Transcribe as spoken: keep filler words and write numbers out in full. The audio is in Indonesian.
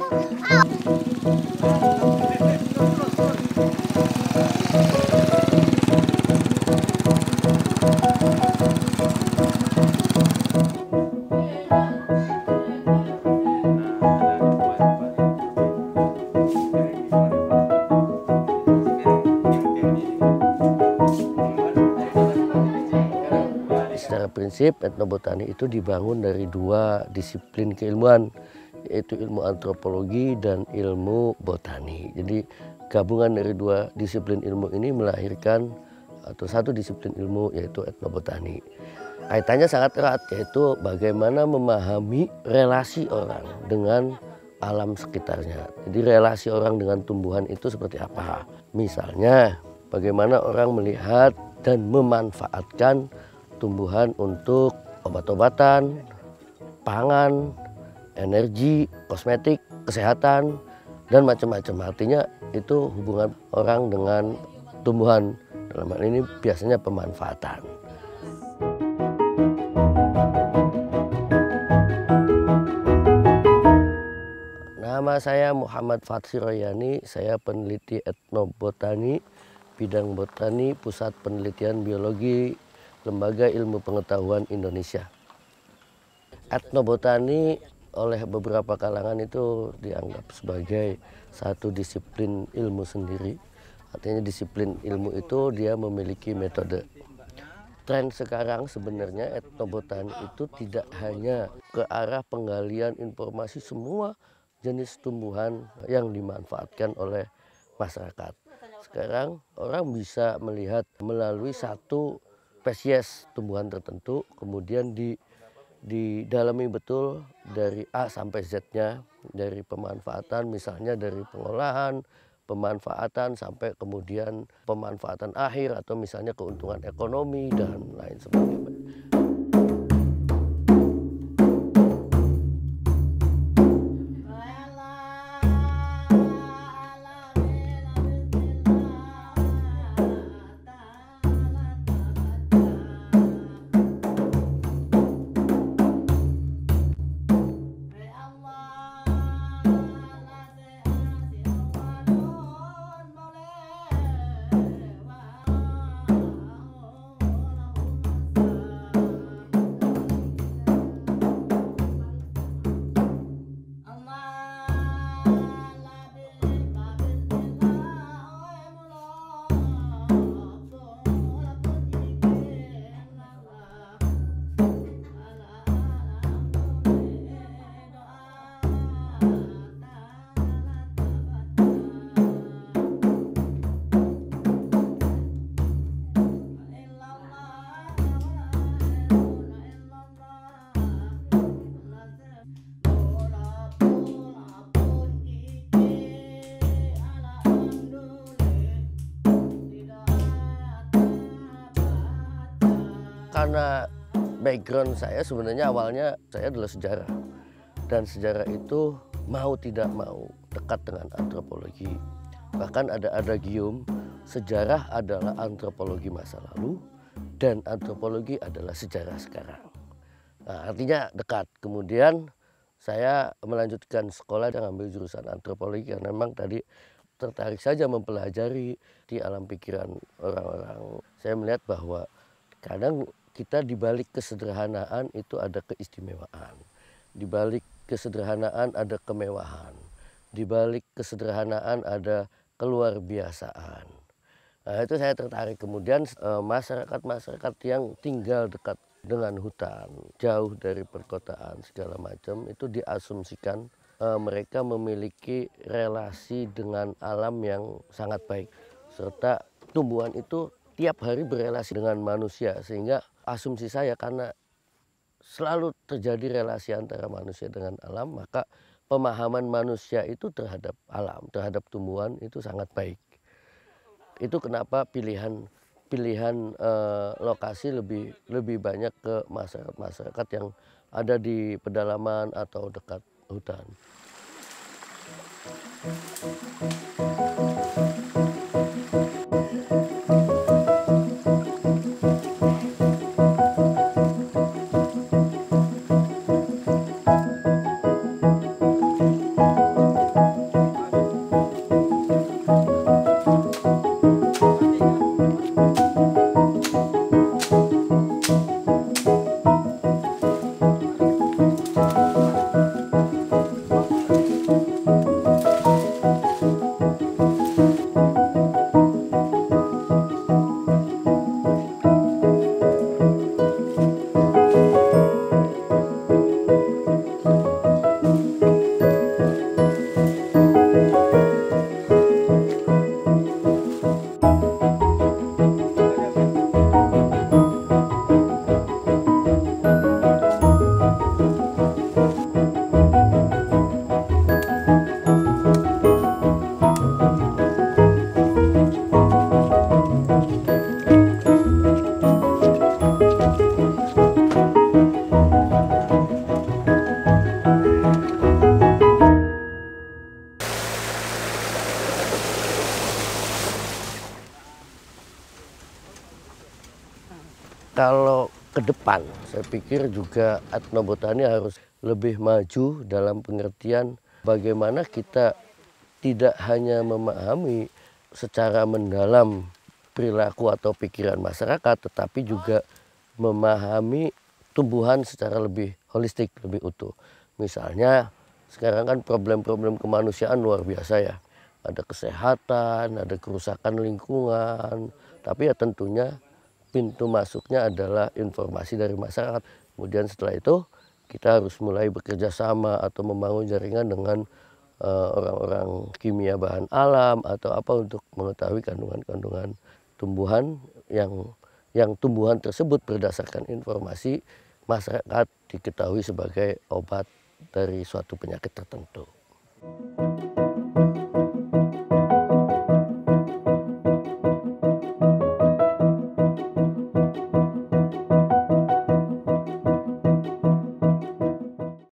Secara prinsip etnobotani itu dibangun dari dua disiplin keilmuan, yaitu ilmu antropologi dan ilmu botani. Jadi gabungan dari dua disiplin ilmu ini melahirkan atau satu disiplin ilmu, yaitu etnobotani. Kaitannya sangat erat, yaitu bagaimana memahami relasi orang dengan alam sekitarnya. Jadi relasi orang dengan tumbuhan itu seperti apa. Misalnya bagaimana orang melihat dan memanfaatkan tumbuhan untuk obat-obatan, pangan, energi, kosmetik, kesehatan, dan macam-macam. Artinya itu hubungan orang dengan tumbuhan. Dalam hal ini biasanya pemanfaatan. Nama saya Muhammad Fatsir Royani, saya peneliti etnobotani, bidang botani, Pusat Penelitian Biologi, Lembaga Ilmu Pengetahuan Indonesia. Etnobotani oleh beberapa kalangan itu dianggap sebagai satu disiplin ilmu sendiri. Artinya disiplin ilmu itu dia memiliki metode. Tren sekarang sebenarnya etnobotani itu tidak hanya ke arah penggalian informasi semua jenis tumbuhan yang dimanfaatkan oleh masyarakat. Sekarang orang bisa melihat melalui satu spesies tumbuhan tertentu, kemudian di didalami betul dari A sampai Z-nya, dari pemanfaatan misalnya dari pengolahan, pemanfaatan sampai kemudian pemanfaatan akhir atau misalnya keuntungan ekonomi dan lain sebagainya. Karena background saya sebenarnya awalnya saya adalah sejarah, dan sejarah itu mau tidak mau dekat dengan antropologi. Bahkan ada adagium, sejarah adalah antropologi masa lalu dan antropologi adalah sejarah sekarang. Nah, artinya dekat. Kemudian saya melanjutkan sekolah dan ambil jurusan antropologi karena memang tadi tertarik saja mempelajari di alam pikiran orang-orang. Saya melihat bahwa kadang kita di balik kesederhanaan itu ada keistimewaan. Di balik kesederhanaan ada kemewahan. Di balik kesederhanaan ada keluar biasaan. Nah, itu saya tertarik. Kemudian masyarakat-masyarakat yang tinggal dekat dengan hutan, jauh dari perkotaan segala macam, itu diasumsikan eh, mereka memiliki relasi dengan alam yang sangat baik. Serta tumbuhan itu tiap hari berelasi dengan manusia, sehingga asumsi saya karena selalu terjadi relasi antara manusia dengan alam, maka pemahaman manusia itu terhadap alam, terhadap tumbuhan itu sangat baik. Itu kenapa pilihan pilihan eh, lokasi lebih lebih banyak ke masyarakat-masyarakat yang ada di pedalaman atau dekat hutan. ke depan saya pikir juga etnobotani harus lebih maju dalam pengertian bagaimana kita tidak hanya memahami secara mendalam perilaku atau pikiran masyarakat, tetapi juga memahami tumbuhan secara lebih holistik, lebih utuh. Misalnya sekarang kan problem-problem kemanusiaan luar biasa ya. Ada kesehatan, ada kerusakan lingkungan, tapi ya tentunya pintu masuknya adalah informasi dari masyarakat. Kemudian setelah itu kita harus mulai bekerja sama atau membangun jaringan dengan eh, orang-orang kimia bahan alam atau apa untuk mengetahui kandungan-kandungan tumbuhan yang yang tumbuhan tersebut berdasarkan informasi masyarakat diketahui sebagai obat dari suatu penyakit tertentu.